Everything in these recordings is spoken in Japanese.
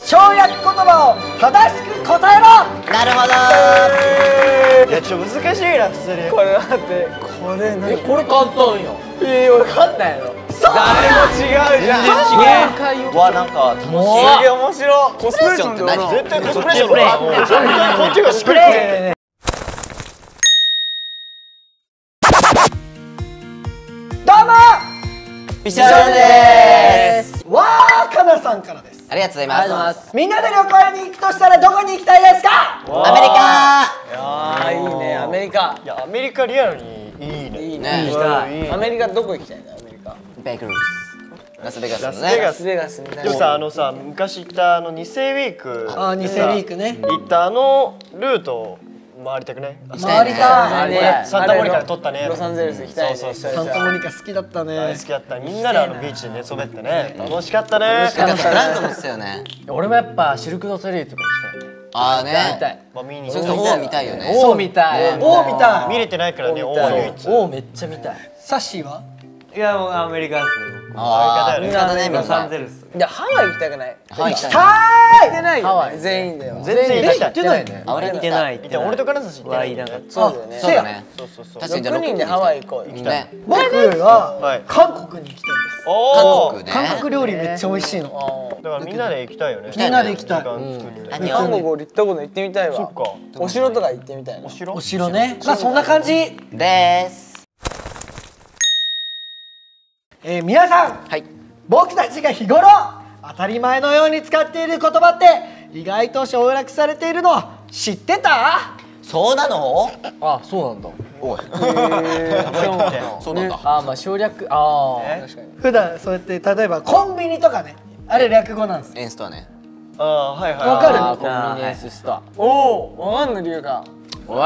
省略言葉を正しく答えろ。 なるほどいや、ちょっと難しいな、普通に。 これ待って、これ何？ これ簡単よ。 分かんないの。誰も違うじゃん。 わ、なんか楽しい。 すげえ面白い。コスプレーションって何？ 絶対コスプレーションだ。絶対こっちがしっくり。 どうも美少年です。 わーかなさんからです。 ありがとうございます。 みんなで旅行に行くとしたらどこに行きたいですか？ アメリカ。 ああ、いいね、アメリカ。 いや、アメリカリアルにいいね。 いいね。 ね。アメリカどこ行きたいの？アメリカ。 ベイクルーズ。ラスベガスのね。 ラスベガスみたいな。 でもさ、昔行ったニセウィーク。 あ、ニセウィークね。 行ったルート回りたくね。 回りたい。 サンタモニカで撮ったね。 ロサンゼルス行きたいね。 そうサンタモニカ好きだったね。 大好きだった。みんなでビーチで寝そべってね。楽しかったね。 なんかブランドもしたよね。 俺もやっぱシルク・ドゥ・ソレイユとか行きたいね。 ああね。 見たい。 まあ見にそれと王見たいよね。 王見たい。 王見たい。 見れてないからね、王は唯一。 王めっちゃ見たい。 サッシーは？ いや、もうアメリカですね。 ああ、 アメ見方ね、みんな。 ゼルス。いや、ハワイ行きたくない。 ハワイ行きたい。 は行ってないよ。全員では。 全然行きたい。 行ってないね。 あ、俺行ってない。 いや、俺と金指行ってないんだよね。 そうだよね。 そうだね。 そうそうそう。 確かにじゃあ 6人でハワイ行こう。 行きたい。 僕は韓国に行きたいです。 お韓国ね。 韓国料理めっちゃ美味しいの。 だからみんなで行きたいよね。 みんなで行きたい。 時間作って。 韓国俺行ったこと行ってみたいわ。 そっか。 お城とか行ってみたいな。 お城？ お城ね。まあそんな感じ。 です。 皆さん。 はい。 僕たちが日頃当たり前のように使っている言葉って意外と省略されているの知ってた？ そうなの？ あ、そうなんだ。 おい。そうなんだ。 あ、まあ省略。ああ。 確かに。 普段そうやって例えばコンビニとかね、あれ略語なんですよ。 エンストはね。 ああ、はいはい。 わかる？ コンビニエンスストア。 おお、わかんない理由が。 おい。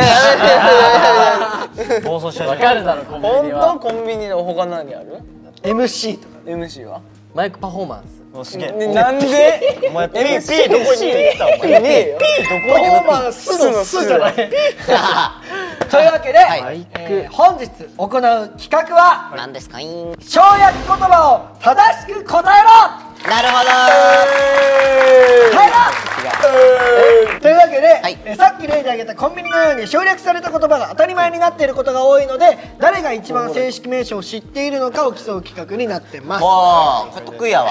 暴走しちゃう。 わかるだろコンビニ本は。 当コンビニで他何ある？ MC とか。 MC は？ マイクパフォーマンス。 もうすげえ。 なんで？ お前 P どこに行ったお前。 ねえよ。 パフォーマンスの「ス」じゃない。というわけで、本日行う企画はなんですかいん。 省略言葉を正しく答えろ。 なるほど。 というわけで、 はいさっき例で挙げたコンビニのように省略された言葉が当たり前になっていることが多いので、誰が一番正式名称を知っているのかを競う企画になってます。 もうこれ得意やわ。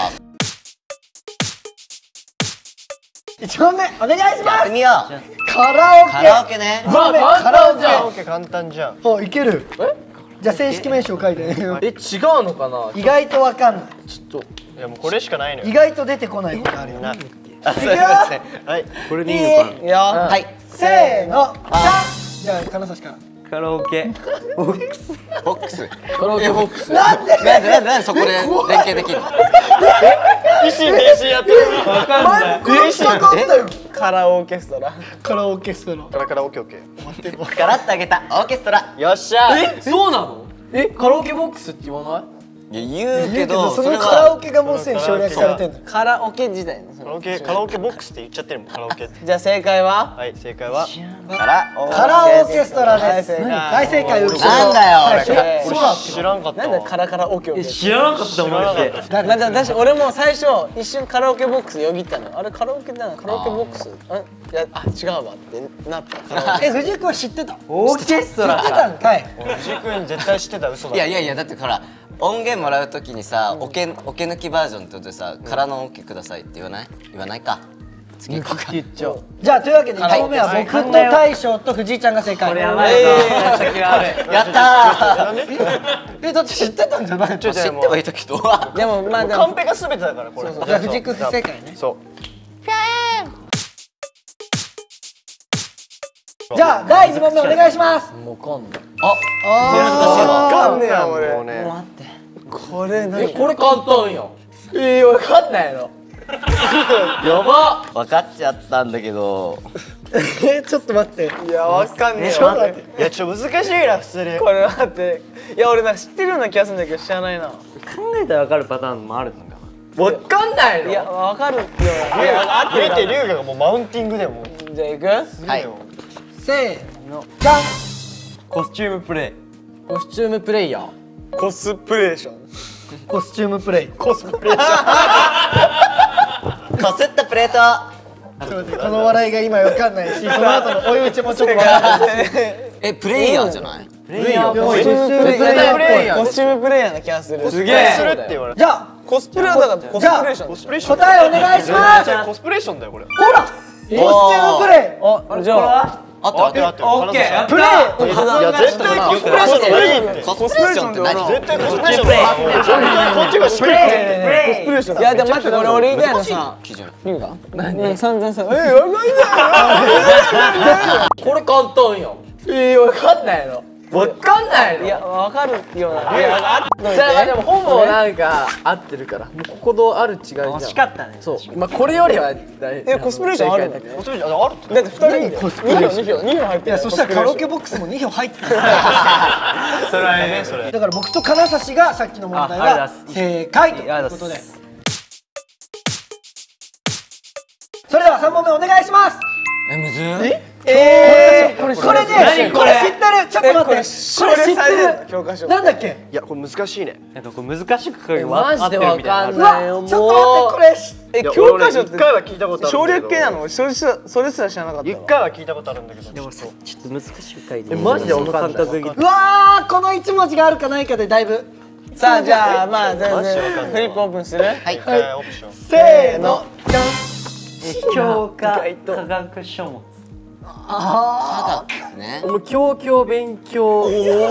1問目お願いします。 見よう。 カラオケ。 カラオケね。 1問目わカラオカラオケ簡単じゃん。 ケ。おいける。じゃあ正式名称書いてね。 違うのかな。 意外とわかんない。 ちょっと。 いやもうこれしかないのよ。 意外と出てこないことあるよね。 あ、すいません。はい。 これいい？ いや、 はい。 せーの。じゃあ金指から。 カラオケ。 ボックス。 カラオケボックス。 なんで？ なんでそこで連携できるの？ 一心停止やってる。 前もこれしたかったよ。 カラオケストラ。 カラオケストラ。 カラオケオッケー。 ガラッとあげたオーケストラ。 よっしゃ。 え、そうなの？え、カラオケボックスって言わない？ いや言うけどそのカラオケがもうすでに省略されてんのよ。 カラオケ時代のその。 カラオケボックスって言っちゃってるもん。カラオケ。 じゃあ正解は？ はい、正解はカラカラオケストラです。大正解。 なんだよ俺。 俺知らんかったわ。 なんでカラカラオケを？ 知らなかったマジで。 私俺も最初一瞬カラオケボックスよぎったの。あれカラオケだな、カラオケボックス。いや、違うわってなった。 藤井君は知ってた？ オーケストラ。 知ってたんかい。 藤井君絶対知ってた。嘘だ。 いやだってほら音源もらうときにさオケ抜きバージョンってことでさ空のオケくださいって言わないか。次行こうか。 言っちゃう。 じゃあというわけで1問目は僕と大将と藤井ちゃんが正解。 ややったー。 だって知ってたんじゃない？ 知ってはいたけど。 でもまあカンペが全てだからこれ。 じゃあ藤井君不正解ね。 そう。 じゃあ第2問目お願いします。 もうわかんない。 わかんねえよ俺。 もうね。 これ何？ これ簡単やん。わかんないの。やば。 分かっちゃったんだけど。 ちょっと待って。 いやわかんねえちょっと待って。 いやちょっと難しいな普通に。 これ待って。いや俺なんか知ってるような気がするんだけど知らないな。 考えたらわかるパターンもあるのかな。わかんないの。 いやわかるよ。いや合って見てる龍河がもうマウンティングでもう。 じゃあ行く？ はい。 せーの。じゃん。 コスチュームプレイ。コスチュームプレイヤー。 コスプレーション。 コスチュームプレイ。 コスプレーション。 こすったプレート。 ちょっと待ってこの笑いが今わかんないし、その後の追い打ちもちょっとわかんないし。 プレイヤーじゃない？ プレイヤーコスチュームプレイヤーコスチュームプレイヤーな気がする。 すげえするって言われて。 じゃあコスプレはだからコスプレーション。 コスプレーション。 答えお願いします。 コスプレーションだよこれ。 ほらコスチュームプレイ。 じゃああったあった。 オッケー。 プレイ。 いや絶対コスプレーションじゃないって。 コスプレーションって何？ 絶対コスプレーションだよ。こっちがしっかり。 コスプレーション。いやでも待ってこれ俺以外のさ。 基準。 リュウが？何？散々さ。やばいだよ。 これ簡単よ。わかんないの。わかんないの。 いやわかるような。いやじゃあでもほぼなんか合ってるから。もうここのある違いじゃん。惜しかったね。そう。まあこれよりはコスプレーションあるんだけど。 コスプレーションあるって。 だって2人2票入ってる。 いやそしたらカラオケボックスも2票入ってる。 それはねそれ。 だから僕と金指がさっきの問題は正解ということで。それでは3問目お願いします。 むずい。 これね、これ知ってる。ちょっと待って。これ知ってる。 教科書。 なんだっけ。 いやこれ難しいね。 これ難しく書くマジでわかんうわ、 ないよ。 ちょっと待ってこれ。 教科書って一回は聞いたことある。 省略系なの？それすら知らなかった。 一回は聞いたことあるんだけど。 ちょっと難しく書いて。 マジでわかんない。 うわー、この1文字があるかないかでだいぶ。 さあじゃあまあ全マジでわかんない然フリップオープンする？ はい。 一回オプション。 せーの。 教科科学書物。 あね。 もう教勉強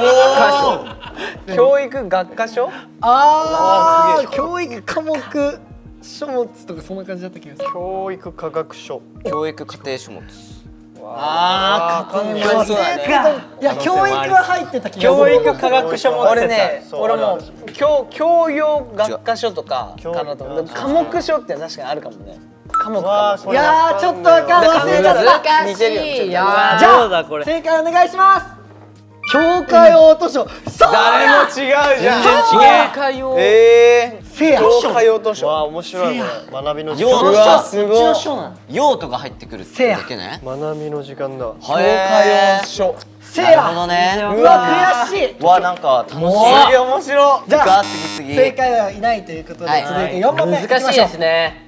教育学科書？ あー、教育科目書物とかそんな感じだった気がする。 教育科学書。 教育家庭書物。 あー、家庭そうだね。 いや、教育は入ってた気がする。 教育科学書物。 俺ね、 そう俺も教養学科書とかかなと思う。科目書って確かにあるかもね。科目かも。 いやー、ちょっとわかんない。忘れちゃった。 似てるよね。 じゃあ、正解お願いします。教科用図書。そう誰も違うじゃん。 教科用。 せや。 教科用図書。 わあ面白いこれ。学びの時用間。 うわすごい。 用途が入ってくるってだけね。 学びの時間だ。 教教科用書。 なるせや。 ほどね。 うわ、悔しい。 わなんか楽しい。 すげえ面白い。 じゃあ、 次正解はいないということで、 はい続いて4問目いきましょう。 難しいですね。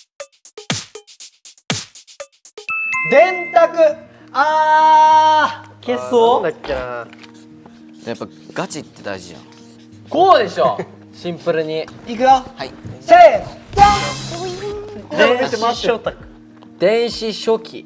電卓。 消そう。 なんだっけな。 やっぱガチって大事じゃん。 こうでしょ。シンプルに。 いくよ。 はい。 せーの。 電子書宅。電子書記。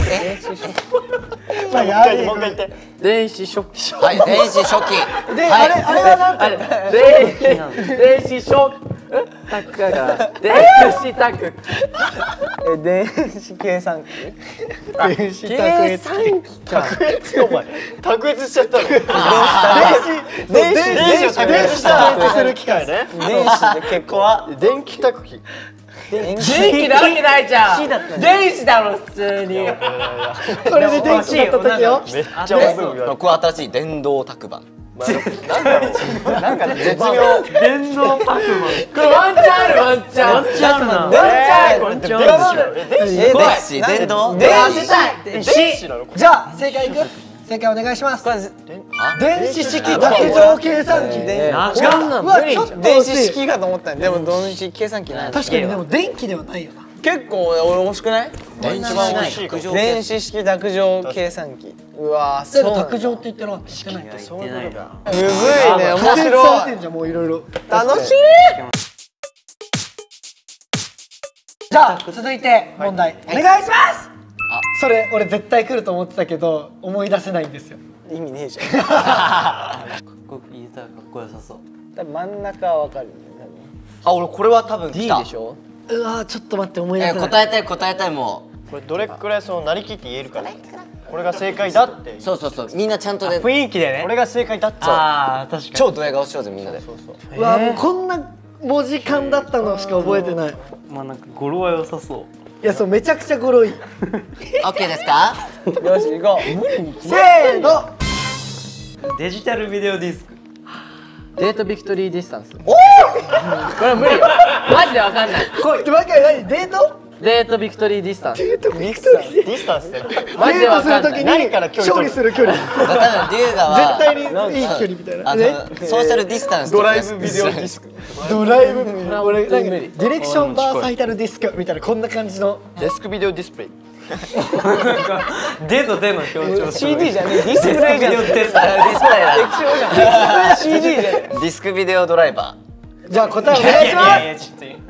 まあ、やる。 もう一回言って。 電子書記。 はい。電子書記。 で、あれはなんて。 電子書宅が電子宅。 電子計算機？ 電子計算機か。 お前卓越しちゃったの。 電子を卓越した卓越する機械ね。 電子で結構。 電気卓機。 電電気なわけないじゃん。電子だろ普通に。 それで電気だった時よ。 めっちゃ面白いよ。 これ新しい電動卓板。 なんか絶妙。 電動パクマン。これワンチャンあるワンチャン。ワンチャンなの。ワンチャンある。 電子電動。 当てたい。電子。 じゃあ、正解いく。正解お願いします。 あ電子式卓上計算機。 なかんなうわ、ちょっと電子惜しい。 式かと思ったんでも電子計算機ない。 確かにでも電気ではないよな。 結構俺惜しくない？ 一番美味しいかも。 電子式卓上計算機。うわー、 そそうう。 卓上って言ってなかった。してない。 そういうことか。 むずいね、面され白い。 てんじゃんもういろいろ。 楽しい。 じゃあ続いて問題お願いします。それ俺絶対来ると思ってたけど思い出せないんですよ。 意味ねえじゃん。 言えたらかっこよさそう。 多分真ん中はわかるよね。 あ、俺これは多分 D 来た。 でしょ。 うわーちょっと待って思い出せない。 答えたいもこれどれくらいそのなりきって言えるか。これが正解だってう。。そうみんなちゃんとで雰囲気でね。 これが正解だって。 ああ確かに。 超ドヤ顔しようぜみんなで。 うわもうこんな文字間だったのしか覚えてない。 まあなんか語呂は良さそう。 いやそうめちゃくちゃゴロい。 オッケーですか？ よし行こう。 せーの。 デジタルビデオディスク。デートビクトリーディスタンス。 おお。 これ無理よ。マジでわかんない。 こい。わかる何デート？ デートビクトリーディスタンス。 ディスタンスってマジでわかんない。 デートするときに何から距離取る勝利する距離多分龍河は絶対にいい距離みたいなねソーシャルディスタンスドライブビデオディスクドライブ俺なんか無理ディレクションバーサイタルディスクみたいなこんな感じのデスクビデオディスプレイデの表情 CD じゃねえディスプレイじゃねえディスプレイだ CD じゃねディスクビデオドライバじゃあ答えお願いしますちょっとー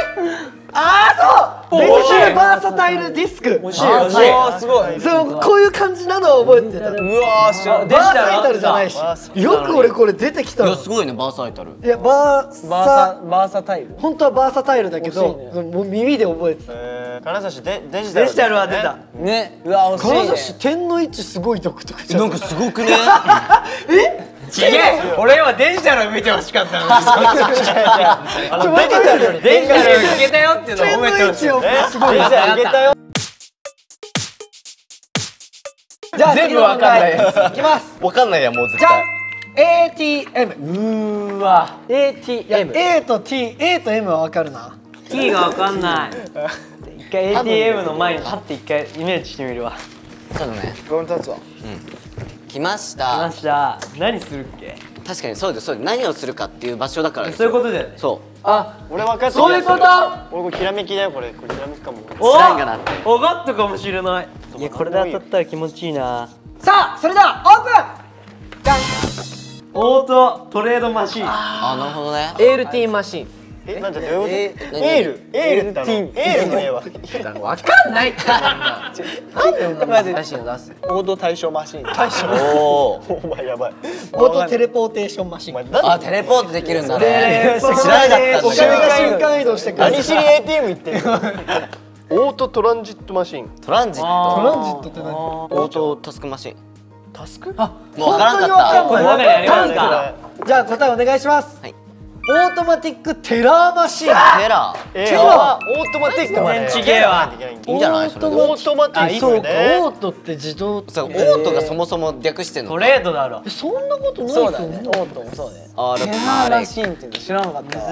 そうデジタルバーサタイルディスク惜しいすごいそうこういう感じなのを覚えてたバうわー知らんーサイタルじゃないしよく俺これ出てきたのいやすごいねバーサイタルいやバーサタイル本当はバーサタイルだけど惜しいもう耳で覚えてた金指デジデジタルは出たねうわ惜しいね金指点の位置すごい独特じゃんなんかすごくねちげえ俺はデジタルを見てほしかったのデジタルよりデジタルいけたよっていうのを点の褒めてほしい位置をすごいデジタルいけたよじゃあ全部わかんないやつ。 いきますわかんないやもう絶じゃ対ん ATM うーわ ATM。 A と M はわかるな T がわかんない一回 ATM の前に立って一回イメージしてみるわそうだねこれ立つわ来まし来たました何するっけ確かにそうですそうです何をするかっていう場所だからですそういうよことだよねそあ、 俺分かったそういうこと俺これひらめきだよこれひらめきかもお知らんがなって分かったかもしれないいやこれで当たったら気持ちいいなさあそれではオープンじゃんオートトレードマシーンあなるほどね ALT マシン。 なんじゃどういうことエールってエールの絵はわかんないって。なんでこんな難しいの出す。 オート対象マシンおおお前やばいオートテレポーテーションマシンおあテレポートできるんだね金知らなかったんだが瞬間移動してくる何しに ATM 行ってるオートトランジットマシントランジットトランジットって何オートタスクマシンタスクもうわからんかったこれ中にありますかじゃあ答えお願いしますはいオートマティックテラーマシンテラテラオートマティックまでちげえわいいんじゃないそれでオートマティックそうかねオートって自動そうオートがそもそも略してんのトレードだろそんなことないと思そうだねオートもそうねあテラーマシンっていうの知らなかったわ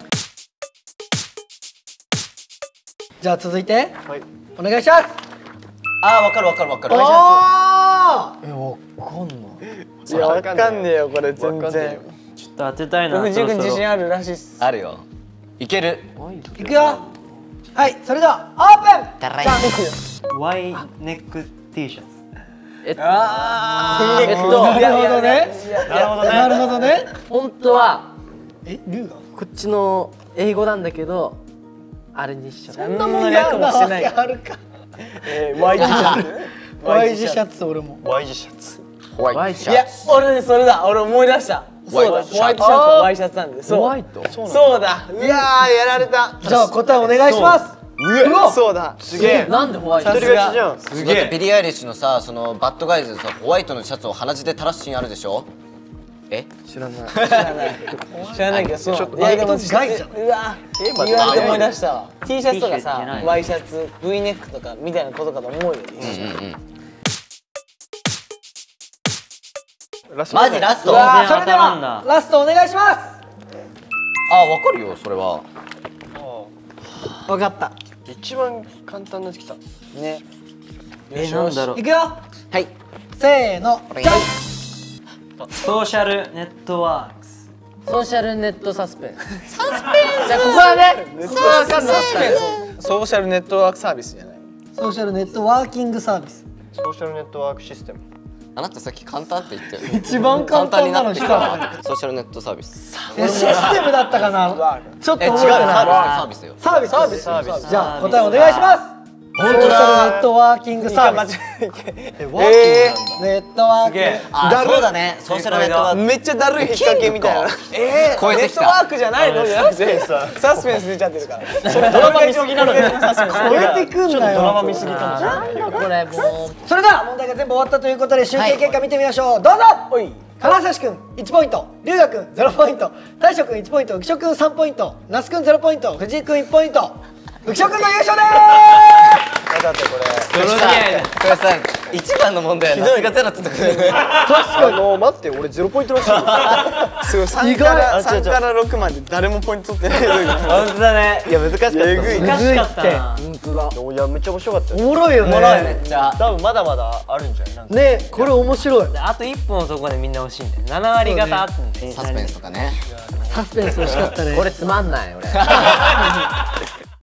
じゃあ続いてはいお願いしますあわかるわかるわかるあえ、わかんない。 いやわかんねえよこれ全然ちょっと当てたいな藤井君そろそろ自信あるらしいっすあるよいけるいくよはいそれではオープンたらいじゃん Y ネック T シャツなるなるほどねなるほどね本当はえルーガンこっちの英語なんだけどあれにしちゃった。 そんなもん略もしてないあるか Y 字シャツ Y 字シャツ俺も Y 字シャツワイシいやャツ。 俺ねそれだ俺思い出したそうだホワイトシャツとワイシャツなんでそうホワイト。 そうだいやーやられたじゃあ答えお願いしますうわそうだすげえなんでホワイト。 一人勝ちじゃんだってビリー・アイリッシュのさそのバッドガイズでさホワイトのシャツを鼻血で垂らすシーンあるでしょえ知らない。 知らないけどそうといやでもガイじゃんうわま言われて思い出したわ T シャツとか T シャツじゃないさワイシャツ V ネックとかみたいなことかと思うよラストマジラストうわあそれで当たるんだはラストお願いしますわかるよそれは分かった一番簡単なやつきたねなんだろういくよはいせーのじゃんソーシャルネットワークスソーシャルネットサスペンス。サスペンス。じゃあここはね。そうわかんない。 ソーシャルネットワークサービスじゃないソーシャルネットワーキングサービスソーシャルネットワークシステムあなたさっき簡単って言ってる一番簡単なの来たソーシャルネットサービスシステムだったかなちょっと違う覚えてないサービスよサービスサービスサービスじゃあ答えお願いします本当だソーシャルネットワーキングサービスワーキングなんだネットワーキングあそうだねソーシャルネットワークめっちゃだるい引っ掛けみたいな超えてきネットワーたクじゃないのじゃなくてサスペンス出ちゃってるからドラマ見すぎなのよ超えてくんだよドラマ見すぎかもしれないこれもう。 それでは問題が全部終わったということで集計結果見てみましょうどうぞおい金指くん1ポイント龍河くん0ポイント大将くん1ポイント浮所くん3ポイント那須くん0ポイント藤井くん1ポイント浮所くんの優勝でーすだってこれこれさ一番の問題はナスがゼロってとこだよね。 待って俺0ポイントらしいよすごい3から6まで誰もポイント取ってない。 本当だね。 いや難しかったえぐい難しかったな。 いやめっちゃ面白かったよおもろいよね。 おもろいめっちゃ。 多分まだまだあるんじゃないなんかね、これ面白い。 あと1本そこでみんな欲しいんだよ。7割方あってんだよ。 サスペンスとかね。 サスペンス欲しかったね。 これつまんない俺。